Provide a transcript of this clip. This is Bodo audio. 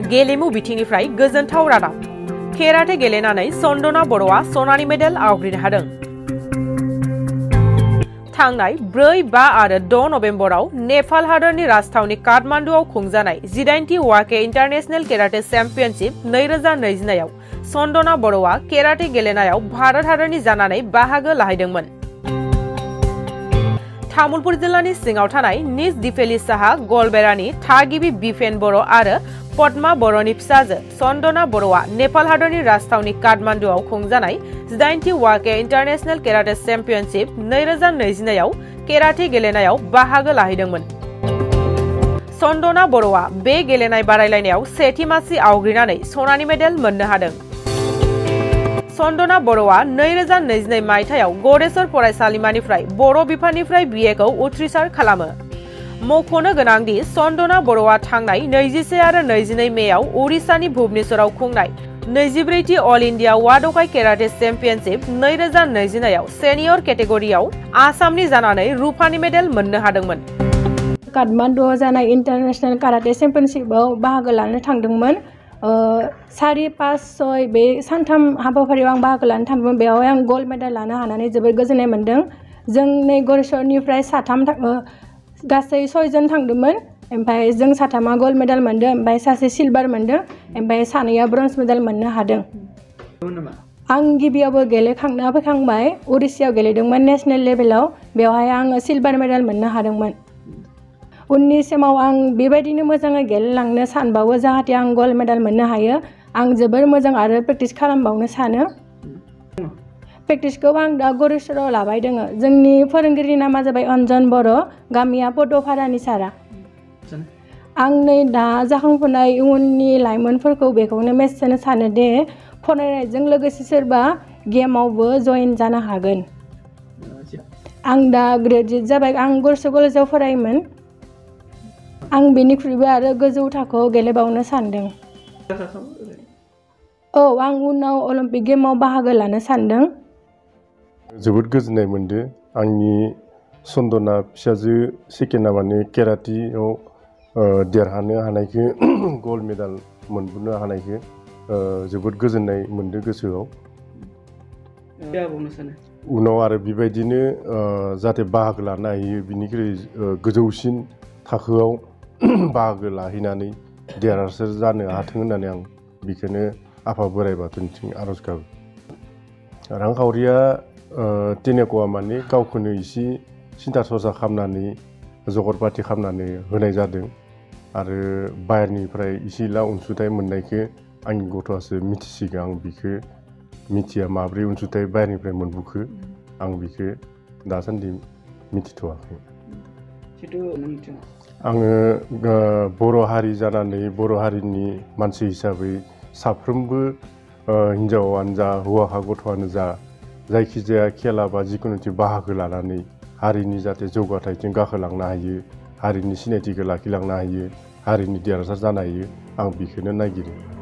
गेलेमु बिथिंनिफ्राय गोजोनथाव रादाब। केराटे गेलेनानै चन्दना बर'आ सनानि मेडेल आवग्रिनो हादों। थांनाय 4, 5 आरो 6 नबेम्बराव नेपाल हादरनि राजथावनि काठमान्डुआव खुंजानाय 18थि वाके इन्टारनेशनेल केराटे चेम्पियनशिप 2022 आव चन्दना बर'आ केराटे गेलेनायाव भारत हादरनि जानानै बाहागो लाहैदोंमोन। तामुलपुर जिल्लानि सिङाव थानाय निज दिफेलि साहा गलबेरानि थागिबि बिफेन बर' आरो पद्मा बर'नि फिसाजो चन्दना बर'आ नेपाल हादरनि राजथावनि काठमान्डुआव खुंजानाय 18थि वाके इन्टारनेशनेल केराटे चेम्पियनशिप 2022 आव केराटे गेलेनायाव बाहागो लाहैदोंमोन। चन्दना बर'आ बे गेलेनाय बादायलायनायाव सेथि मासि आवग्रिनानै सनानि मेडेल मोननो हादों। चन्दना बर'आ 2022 मायथाइयाव गरेश्वर फरायसालिमानिफ्राय बर' बिफाननिफ्राय बिएखौ उथ्रिसार खालामो। मख'नो गोनांदि चन्दना बर'आ थांनाय 21 आरो 22 मेआव उरिष्यानि भुबनेश्वराव खुंनाय 24थि अल इन्डिया वादकाइ केराटे चेम्पियनशिप 2022 आव सेनियर केटेगरियाव आसामनि जानानै रुपानि मेडेल मोननो हादोंमोन। काठमान्डुआव जानाय इन्टारनेशनेल काराटे चेम्पियनशिपआव बाहागो लानो थांदोंमोन। 4, 5, 6 बे सानथाम हाबाफारियाव आं बाहागो लानो थांदोंमोन। बेवहाय आं गल्ड मेडेल लानो हानानै जोबोद गोजोननाय मोन्दों। जोंनि गरेश्वरनिफ्राय गासै 6 जन थांदोंमोन। ओमफ्राय जों 3 गल्ड मेडेल मोन्दों, ओमफ्राय सासे सिलभार मोन्दों, ओमफ्राय 2 ब्रन्ज मेडेल मोननो हादों। आं गिबियावबो गेलेखांना फैखांबाय। उरिष्याव गेलेदोंमोन नेशनेल लेभेलाव। बेवहाय आङो सिलभार मेडेल मोननो हादोंमोन। उननि समाव आं बेबायदिनो मोजाङै गेलेलांनो सानबावो, जाहाथे आं गल्ड मेडेल मोननो हायो। आं जोबोर मोजां आरो प्रेक्टिस खालामबावनो सानो। प्रेक्टिसखौ आं दा गरेश्वराव लाबाय दङ। जोंनि फोरोंगिरिनि नामा जाबाय अन्जन बर', गामिया पद'फारानि सारा। आं नै दा जाखांफुनाय इयुननि लाइमोनफोरखौ बेखौनो मेसेज होनो सानो दि फरायनायजों लोगोसे सोरबा गेमावबो जइन जानो हागोन। आं दा ग्रेजुवेट जाबाय। आं गरेश्वर कलेजाव फरायोमोन। आं बेनिख्रुइबो आरो गोजौ थाखोआव गेलेबावनो सानदों। औ, आं उनाव अलिम्पिक गेमाव बाहागो लानो सानदों। जोबोद गोजोननाय मोनदों। आंनि चन्दना फिसाजो सेकेन्डआ माने केराटेआव देरहानो हानायखौ गल्ड मेडेल मोनबोनो हानायखौ जोबोद गोजोननाय मोनदों गोसोआव। उनाव आरो बेबायदिनो जाहाथे बाहागो लानो हायो, बिनिख्रुइ गोजौसिन थाखोआव बाहागो लाहैनानै देरहासार जानो हाथों होननानै आं बेखौनो आफा बोराइ बाथौनिथिं आर'ज गाबो। रांखावरिया तेनेकुवा माने गावखौनो एसे सिन्था सरसा खालामनानै जगर पाति खालामनानै होनाय जादों आरो बाहेरनिफ्राय एसेला अनसुंथाइ मोननायखौ आंनि गथ'आसो मिथिसिगोन। आं बेखौ मिथिया माब्रै अनसुंथाइ बाहेरनिफ्राय मोनबोखो, आं बेखौ दासान्दि मिथिथ'वाखै। आङो बर' हारि जानानै बर' हारिनि मानसि हिसाबै साफ्रोमबो हिन्जावानो जा हौवाहा गथ'आनो जा जायखिजाया खेला बा जिखुनु बाहागो लानानै हारिनि जाहाथे जौगाथायजों गाखोलांनो हायो, हारिनि सिनायथिखौ लाखिलांनो हायो, हारिनि देरहासार जानो हायो, आं बेखौनो नागिरो।